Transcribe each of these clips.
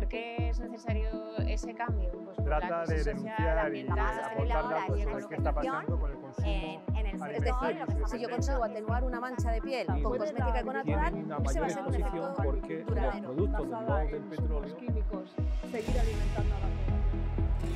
¿Por qué es necesario ese cambio? Pues por Trata la de crisis social, denunciar y ambiental, aportar datos sobre qué está pasando con el consumo Es decir, si yo consigo atenuar una mancha de piel con cosmética econatural, tienen una ese va mayor a ser un exposición efecto porque los duradero. productos derivados del petróleo químicos, seguir alimentando a la población.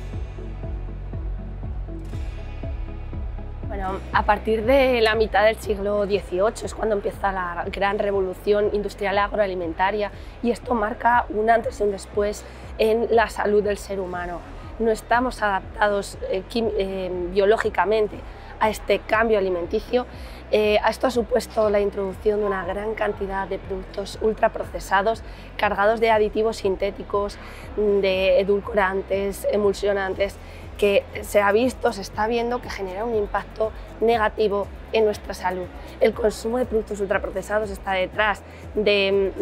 Bueno, a partir de la mitad del siglo XVIII es cuando empieza la gran revolución industrial agroalimentaria y esto marca un antes y un después en la salud del ser humano. No estamos adaptados biológicamente a este cambio alimenticio. Esto ha supuesto la introducción de una gran cantidad de productos ultraprocesados cargados de aditivos sintéticos, de edulcorantes, emulsionantes, que se está viendo que genera un impacto negativo en nuestra salud. El consumo de productos ultraprocesados está detrás de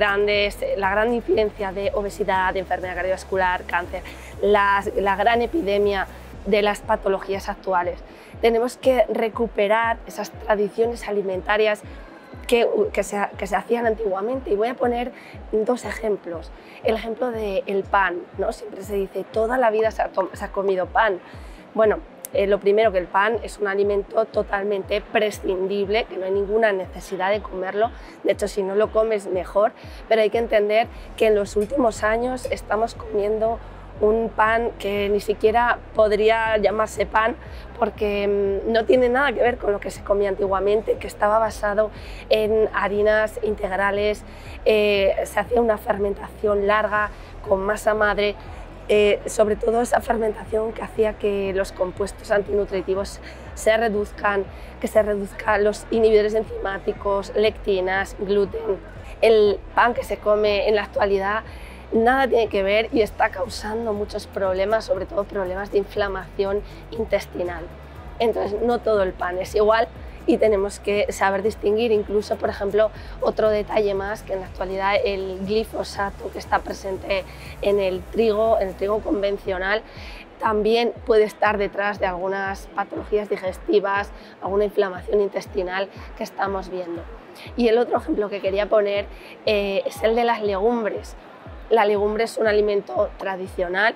la gran incidencia de obesidad, de enfermedad cardiovascular, cáncer, la gran epidemia de las patologías actuales. Tenemos que recuperar esas tradiciones alimentarias que se hacían antiguamente, y voy a poner dos ejemplos. El ejemplo del pan, ¿no? Siempre se dice, toda la vida se ha comido pan. Bueno, lo primero, que el pan es un alimento totalmente prescindible, que no hay ninguna necesidad de comerlo, de hecho si no lo comes mejor, pero hay que entender que en los últimos años estamos comiendo un pan que ni siquiera podría llamarse pan porque no tiene nada que ver con lo que se comía antiguamente, que estaba basado en harinas integrales, se hacía una fermentación larga con masa madre, sobre todo esa fermentación que hacía que los compuestos antinutritivos se reduzcan, que se reduzcan los inhibidores enzimáticos, lectinas, gluten. El pan que se come en la actualidad nada tiene que ver y está causando muchos problemas, sobre todo problemas de inflamación intestinal. Entonces, no todo el pan es igual y tenemos que saber distinguir. Incluso, por ejemplo, otro detalle más, que en la actualidad el glifosato que está presente en el trigo convencional, también puede estar detrás de algunas patologías digestivas, alguna inflamación intestinal que estamos viendo. Y el otro ejemplo que quería poner es el de las legumbres. La legumbre es un alimento tradicional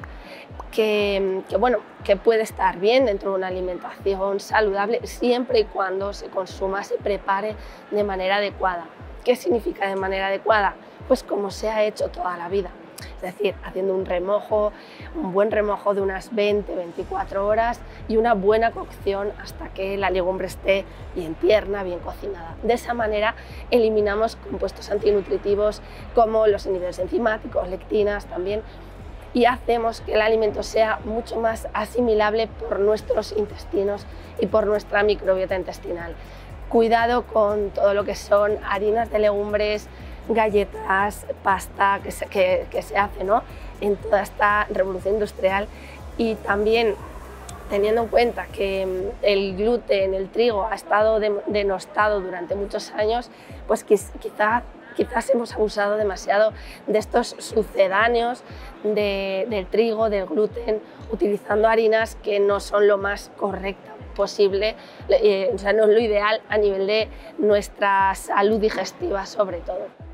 que puede estar bien dentro de una alimentación saludable siempre y cuando se consuma, se prepare de manera adecuada. ¿Qué significa de manera adecuada? Pues como se ha hecho toda la vida. Es decir, haciendo un buen remojo de unas 20-24 horas y una buena cocción hasta que la legumbre esté bien tierna, bien cocinada. De esa manera eliminamos compuestos antinutritivos como los inhibidores enzimáticos, lectinas también, y hacemos que el alimento sea mucho más asimilable por nuestros intestinos y por nuestra microbiota intestinal. Cuidado con todo lo que son harinas de legumbres, galletas, pasta que se hace, ¿no?, en toda esta revolución industrial, y también teniendo en cuenta que el gluten, el trigo, ha estado denostado durante muchos años, pues quizás hemos abusado demasiado de estos sucedáneos del trigo, del gluten, utilizando harinas que no son lo más correcto posible, o sea, no es lo ideal a nivel de nuestra salud digestiva sobre todo.